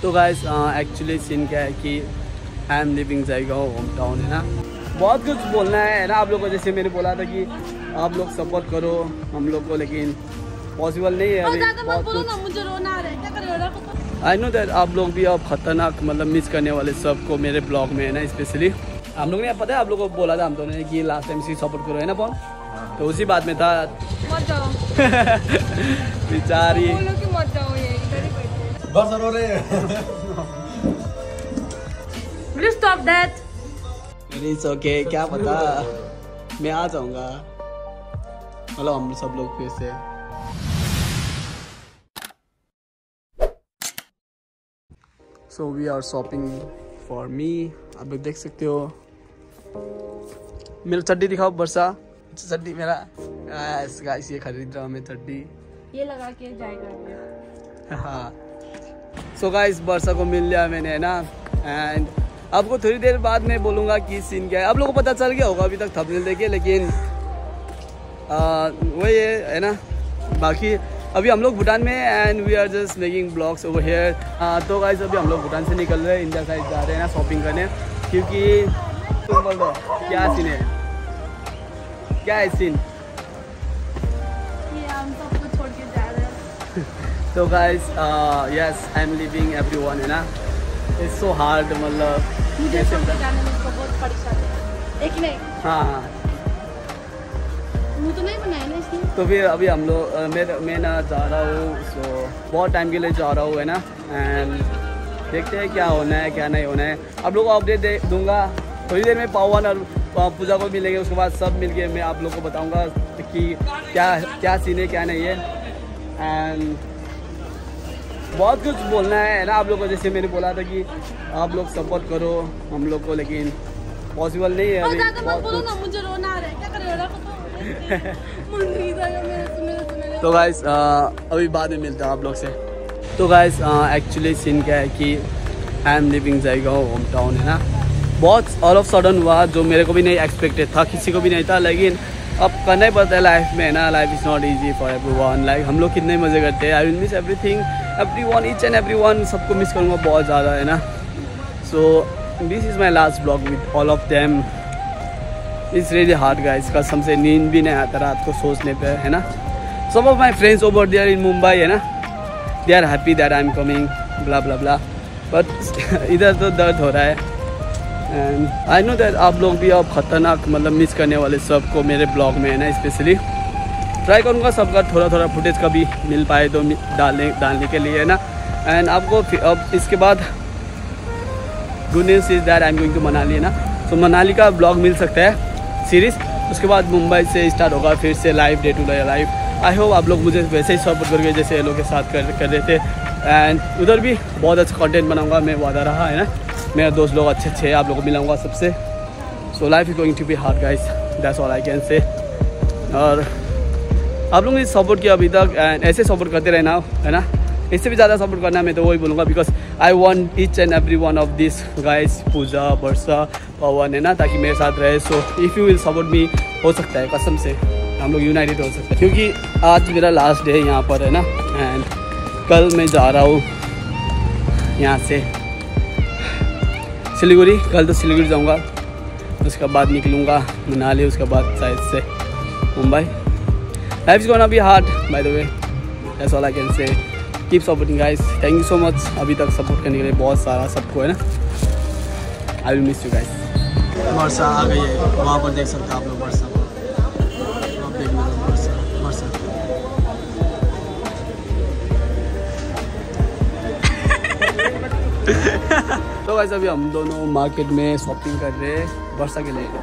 तो guys actually scene क्या है कि I am living Jaigaon home town है ना। बहुत कुछ बोलना है ना आप लोगों को, जैसे मैंने बोला था कि आप लोग सपोर्ट करो हम लोग को, लेकिन पॉसिबल नहीं है अभी। बहुत कुछ आई नो दैट आप लोग भी अब खतरनाक मतलब मिस करने वाले सबको मेरे ब्लॉग में है ना। स्पेशली हम लोग ने पता है आप लोगों को बोला था हम दोनों ने कि लास्ट टाइम सी सपोर्ट करो है ना पवन, तो उसी बात में था। बेचारी बस रो रहे Please stop that. It's okay, क्या पता मैं आ जाऊंगा मतलब हम सब लोग फिर से। So we are shopping for me. आप लोग देख सकते हो मेरा चड्डी दिखाओ वर्षा, चड्डी मेरा गाइस ये खरीद रहा हूँ मैं चड्डी, ये लगा के जाएगा। हाँ सो गाइस वर्षा को मिल लिया मैंने है ना। एंड आपको थोड़ी देर बाद में बोलूँगा कि सीन क्या है। आप लोगों को पता चल गया होगा अभी तक थंबनेल देखे, लेकिन वही है ना। बाकी अभी हम लोग भूटान में and we are just making blogs over here. तो गाइस अभी हम लोग भूटान से निकल रहे हैं, इंडिया साइड जा रहे हैं ना शॉपिंग करने, क्योंकि तुम बोल दो क्या सीन है, क्या है सीन। हम सबको छोड़ के जा रहे हैं। तो guys yes I am living everyone है ना। इट्स सो हार्ड मतलब मुझे छोड़ के जाने में इसको बहुत परेशानी है। एक नहीं हाँ मुँह तो नहीं बनाया ना इसने। तो फिर अभी हम लोग मैं ना जा रहा हूँ, सो बहुत टाइम के लिए जा रहा हूँ है ना। एंड देखते हैं क्या होना है क्या नहीं होना है। आप लोगों को अपडेट दूंगा थोड़ी देर में। पावन और पूजा को मिलेंगे, उसके बाद सब मिलके मैं आप लोग को बताऊंगा कि क्या सीन है क्या नहीं है। एंड बहुत कुछ बोलना है ना आप लोगों को, जैसे मैंने बोला था कि आप लोग सपोर्ट करो हम लोग को, लेकिन पॉसिबल नहीं है अभी। बहुत कुछ ना, मुझे रोना आ रहा है, क्या करें। तो गाइस अभी बाद में मिलता है आप लोग से। तो गाइस एक्चुअली सीन क्या है कि I am living Jaigaon home town है ना। बहुत ऑल ऑफ सडन हुआ जो मेरे को भी नहीं एक्सपेक्टेड था, किसी को भी नहीं था, लेकिन अब करना ही पड़ता है लाइफ में ना। Life is not easy for everyone. Like हम लोग कितने मज़े करते हैं। I will miss everything everyone, each and everyone, सबको मिस करूँगा बहुत ज़्यादा है ना। So this is my last blog with all of them. It's really hard guys, कसम से नींद भी नहीं आता रात को सोचने पे है ना। Some of my friends over there in Mumbai है ना, they are happy that I am coming blah blah blah, but इधर तो दर्द हो रहा है। एंड आई नो दैट आप लोग भी अब खतरनाक मतलब मिस करने वाले सबको मेरे ब्लॉग में है ना। स्पेशली ट्राई करूँगा सबका थोड़ा थोड़ा फुटेज कभी मिल पाए तो डालने के लिए है ना। एंड आपको अब इसके बाद good news is that I am going to Manali है ना। तो मनाली का ब्लॉग मिल सकता है सीरीज़, उसके बाद मुंबई से स्टार्ट होगा फिर से live, day to day live. I hope आप लोग मुझे वैसे ही सपोर्ट करोगे जैसे ये लोग के साथ कर रहे थे। एंड उधर भी बहुत अच्छा कंटेंट बनाऊंगा मैं, वादा रहा है ना। मेरे दोस्त लोग अच्छे आप लोगों को मिलाऊंगा सबसे। So life is going to be hard guys, that's all I can say. और आप लोगों ने सपोर्ट किया अभी तक एंड ऐसे सपोर्ट करते रहना है ना। इससे भी ज़्यादा सपोर्ट करना मैं तो वही बोलूँगा, because I want each and every one of this guys, Pooja Varsha Pawan है ना, ताकि मेरे साथ रहे। So if you will support me, हो सकता है कसम से हम लोग यूनाइटेड हो सकते हैं, क्योंकि आज मेरा लास्ट डे है यहाँ पर है ना। एंड कल मैं जा रहा हूँ यहाँ से सिलीगुड़ी। कल तो सिलीगुड़ी जाऊँगा, उसके बाद निकलूँगा मनाली, उसके बाद शायद से Mumbai. Life is gonna be hard by the way, that's all I can say. Keep supporting guys, thank you so much अभी तक सपोर्ट करने के लिए बहुत सारा सबको है ना। I will miss you guys. Varsha आ गई है, वहाँ पर देख सकते हैं आप लोग वर्षा को, आप देख लो वर्षा। तो गाइस अभी हम दोनों मार्केट में शॉपिंग कर रहे हैं वर्षा के लिए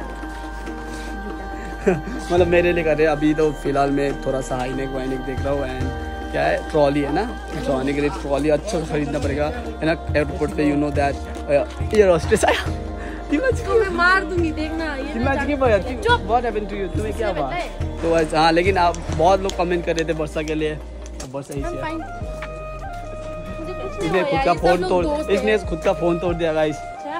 मतलब मेरे लिए कर रहे हैं। अभी तो फिलहाल मैं थोड़ा सा हाईनेक वाईनेक देख रहा हूँ। एंड क्या है, ट्रॉली है ना, जाने के लिए ट्रॉली अच्छा से खरीदना पड़ेगा है ना एयरपोर्ट पे। You know that air hostess आया, मैं मार दूंगी देखना। व्हाट हैपेंड टू यू, तुम्हें क्या हुआ? तो हाँ, लेकिन आप बहुत लोग कमेंट कर रहे थे वर्षा के लिए, वर्षा ही से इसने खुद का फोन तोड़ दिया गाइस।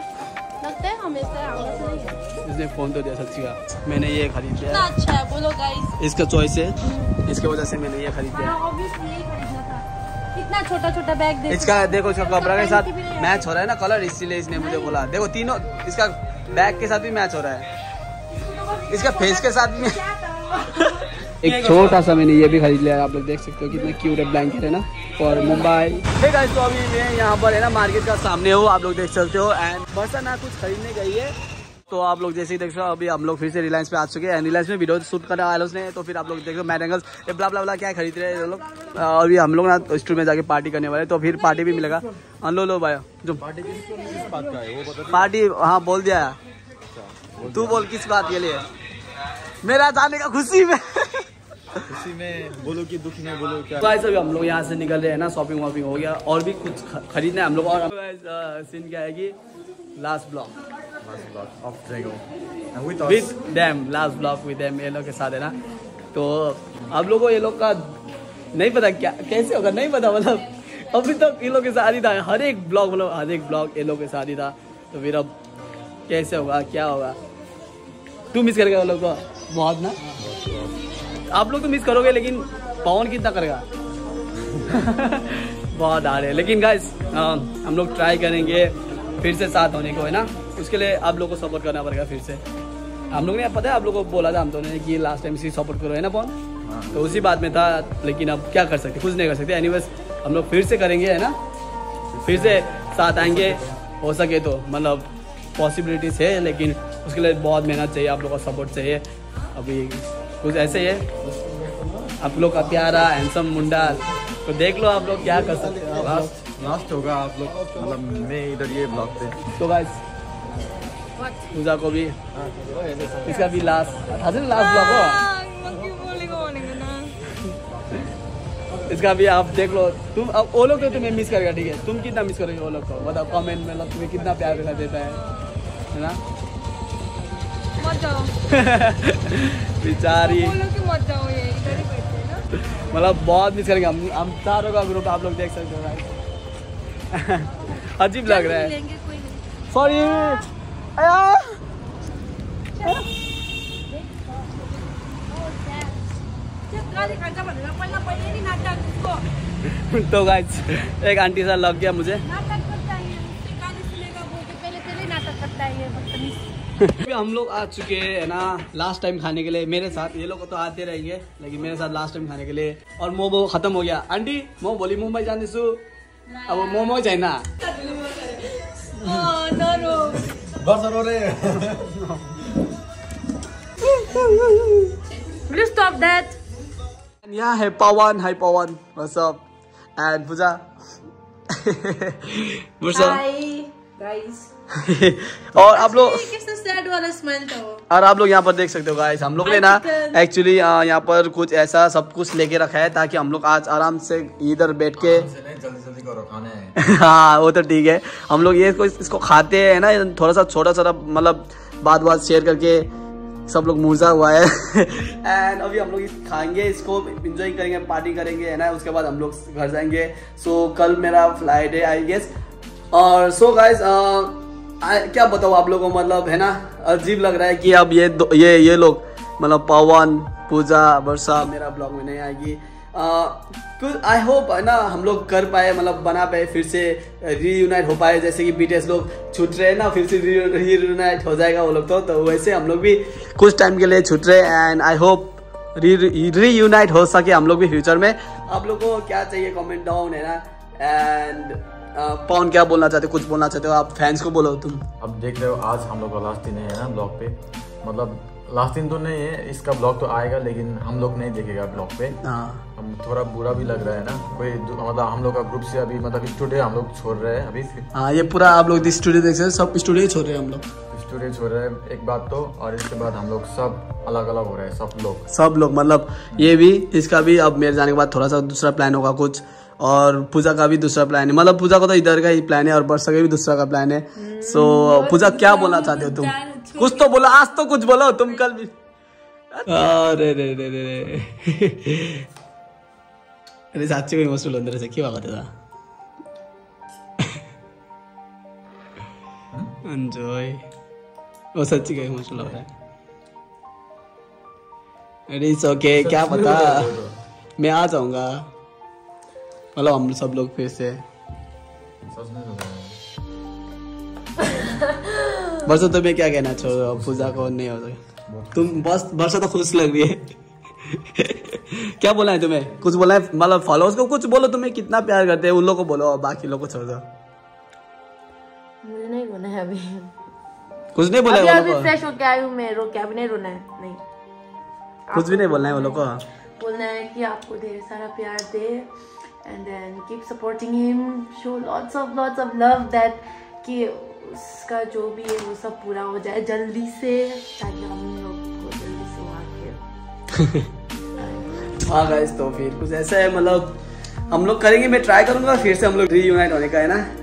इसने फोन तोड़ दिया सच्ची का। मैंने ये खरीद लिया, अच्छा है बोलो गाइस, इसका चॉइस है, इसके वजह से मैंने ये खरीद लिया। ऑब्वियसली यही खरीदना था। इतना छोटा छोटा बैग देखो। इसका देखो, इसका कपड़ा के साथ मैच हो रहा है ना कलर, इसीलिए इसने मुझे बोला। देखो तीनों, इसका बैग के साथ भी मैच हो रहा है, इसका फेस के साथ भी। एक छोटा सा मैंने ये भी खरीद लिया, आप लोग देख सकते हो कितना क्यूट है ब्लैंकेट है ना, और मुंबई। तो अभी मैं यहाँ पर है ना मार्केट का सामने हो, आप लोग देख सकते हो। एंड बरसा ना कुछ खरीदने गई है, तो आप लोग जैसे ही देख सकते हो अभी हम लोग फिर से रिलायंस पे आ चुके हैं। रिलायंस में वीडियो शूट करने वाले उसने, तो फिर आप लोग देख लो मैटेंगल्स ब्ला ब्ला ब्ला क्या खरीद रहे हैं लोग। अभी हम लोग ना स्टोर में जाके पार्टी करने वाले, तो फिर पार्टी भी मिलेगा। लो भाई जो पार्टी, हाँ बोल दिया, तू बोल किस बात के लिए? मेरा जाने का खुशी में बोलो कि दुख में बोलो क्या। गाइस अभी हम लोग यहाँ से निकल रहे हैं ना, शॉपिंग वॉपिंग हो गया, और भी कुछ खरीदना है हम लोग। और सीन क्या है कि लास्ट ब्लॉग ऑफ जाएगा with them, last blog with them, ये लोग के साथ है ना। तो आप लोगों को ये लोग का नहीं पता क्या कैसे होगा, नहीं पता, मतलब अभी तक ये लोग के साथ ही था, हर एक ब्लॉग, मतलब हर एक ब्लॉग ये लोग के साथ ही था। तो फिर अब कैसे होगा, क्या होगा? तू मिस करेगा वो लोग को बहुत ना, आप लोग तो मिस करोगे, लेकिन पवन कितना करेगा? बहुत आ रहे हैं, लेकिन गाइस हम लोग ट्राई करेंगे फिर से साथ होने को, है ना। उसके लिए आप लोग को सपोर्ट करना पड़ेगा फिर से। हम लोग ने पता है, आप लोग को बोला था हम दोनों ने कि लास्ट टाइम इसी सपोर्ट करो, है ना पवन? तो उसी बात में था, लेकिन अब क्या कर सकते, कुछ नहीं कर सकते। एनीवेज हम लोग फिर से करेंगे, है ना, फिर से साथ आएंगे, हो सके तो, मतलब पॉसिबिलिटीज है, लेकिन उसके लिए बहुत मेहनत चाहिए, आप लोग का सपोर्ट चाहिए। अभी कुछ ऐसे ही है, आप लोग का प्यारा हैंडसम मुंडा, तो देख लो आप लोग क्या कर सकते हो। लास्ट होगा आप लोग, मतलब मैं इधर ये ब्लॉग पे। तो गाइस पूजा को भी, इसका भी लास्ट ब्लॉग हो, इसका भी आप देख लो। तुम अब वो लोग तो तुम्हें मिस करेगा, ठीक है? तुम कितना मिस करोगे वो लोग को, बताओ कमेंट में, तुम्हें कितना प्यार दिखा देता है ना। मत जाओ बेचारी, मत जाओ, ये इधर ही बैठे हैं ना। मतलब बहुत मिस करेंगे हम चारों का ग्रुप, आप लोग देख सकते हो गाइस। अजीब लग रहा है, सॉरी। तो गाइस एक आंटी सा लग गया मुझे। हम लोग आ चुके हैं ना लास्ट टाइम खाने के लिए, मेरे साथ। ये लोग तो आते रहेंगे, लेकिन मेरे साथ लास्ट टाइम खाने के लिए। और मोमो खत्म हो गया। आंटी मो बोली मुंबई जाने सु, अब मोमो चाहिए ना। Will you stop that? यहाँ है Pawan, hi Pawan, what's up, and Pooja. Hi guys. और आप लोग, किसने sad वाला smile था वो? और आप लोग यहाँ पर देख सकते हो गाइस, हम लोग ने ना एक्चुअली यहाँ पर कुछ ऐसा सब कुछ लेके रखा है, ताकि हम लोग आज आराम से इधर बैठ के, जल्दी करो खाना है। हाँ वो तो ठीक है, हम लोग ये इसको खाते हैं ना, थोड़ा सा छोटा छोटा, मतलब बात शेयर करके सब लोग मुर्जा हुआ है। एंड अभी हम लोग खाएंगे, इसको एंजॉय करेंगे, पार्टी करेंगे, है ना। उसके बाद हम लोग घर जाएंगे। सो कल मेरा फ्लाइट है आई गेस। और सो गाइस क्या बताऊँ आप लोगों को, मतलब है ना, अजीब लग रहा है कि अब ये लोग, मतलब पवन, पूजा, वर्षा मेरा ब्लॉग में नहीं आएगी। कुछ आई होप है ना हम लोग कर पाए, मतलब बना पाए, फिर से रीयूनाइट हो पाए। जैसे कि बीटीएस लोग छूट रहे हैं ना, फिर से रीयूनाइट हो जाएगा वो लोग, तो वैसे हम लोग भी कुछ टाइम के लिए छूट रहे। एंड आई होप रीयूनाइट हो सके हम लोग भी फ्यूचर में। आप लोग को क्या चाहिए कमेंट डाउन, है ना। एंड पवन क्या बोलना चाहते हो, कुछ बोलना चाहते हो आप फैंस को, बोलो तुम। अब देख रहे हो आज हम लोग का लास्ट दिन है ना ब्लॉग पे, मतलब लास्ट दिन तो नहीं है, इसका ब्लॉग तो आएगा, लेकिन हम लोग नहीं देखेगा ब्लॉग पे। हम थोड़ा बुरा भी लग रहा है ना, कोई मतलब हम लोग का ग्रुप से अभी मतलब स्टूडियो हम लोग छोड़ रहे हैं अभी। हाँ ये पूरा आप लोग स्टूडियो देख सकते हैं, सब स्टूडियो छोड़ रहे हैं, हम लोग स्टूडियो छोड़ रहे हैं एक बात तो, और इसके बाद हम लोग सब अलग अलग हो रहे हैं, सब लोग मतलब ये भी, इसका भी अब मेरे जाने के बाद थोड़ा सा दूसरा प्लान होगा कुछ, और पूजा का भी दूसरा प्लान है, मतलब पूजा का तो इधर का ही प्लान है, और वर्षा का भी दूसरा का प्लान है। सो पूजा क्या बोलना चाहते हो तुम, कुछ तो बोलो, आज तो कुछ बोलो तुम, कल भी। अरे रे रे रे रे अरे साची को इमोशनल अंदर से क्यों आते था। एंजॉय, वो सच्ची का इमोशनल हो रहा है। अरे इट्स ओके, क्या पता मैं आ जाऊंगा। मतलब हम सब लोग फिर से बरसा तुम्हें क्या कहना चाहो रहे हो पूजा को नहीं हो सके तुम बस बरसा तो खुश लग रही है क्या बोला है तुम्हें कुछ बोला है मतलब फॉलोअर्स को कुछ बोलो तुम्हें कितना प्यार करते हैं उन लोगों को बोलो बाकी लोगों को छोड़ दो मुझे नहीं रोना है अभी कुछ नहीं बोला है अभी फ्रेश होके आई हूँ मैं रो के अभी नहीं रोना है नहीं कुछ भी नहीं बोलना है वो लोग को बोलना है कि आपको ढेर सारा प्यार दे and then keep supporting him show lots of love that कि उसका जो भी है वो सब पूरा हो जाए जल्दी से ताकि हम लोग को जल्दी से वहाँ के हाँ गाइस तो फिर कुछ ऐसा है मतलब हम लोग करेंगे मैं ट्राई करूंगा फिर से हम लोग रीयूनाइट होने का है ना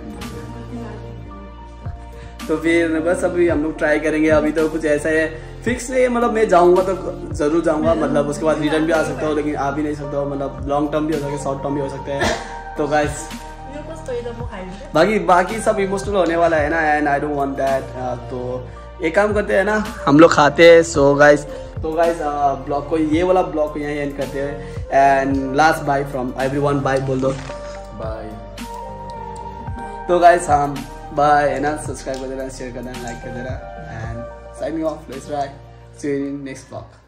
तो फिर बस अभी हम लोग ट्राई करेंगे अभी तो कुछ ऐसा है फिक्स है मतलब मैं जाऊंगा तो जरूर जाऊंगा मतलब उसके बाद रिटर्न भी आ सकता हूँ लेकिन आ भी नहीं सकता हूँ मतलब लॉन्ग टर्म भी हो सकता है शॉर्ट टर्म भी हो सकता है तो गाइस बाकी सब इमोशनल होने वाला है ना and I don't want that तो एक काम करते हैं ना हम लोग खाते हैं सो गाइस ब्लॉग को ये वाला ब्लॉग को यहीं एंड करते हैं and last bye from everyone bye बोल दो बाय तो गाइस हम बाय है ना सब्सक्राइब कर देना शेयर कर देना लाइक कर देना and signing off let's right see you in next blog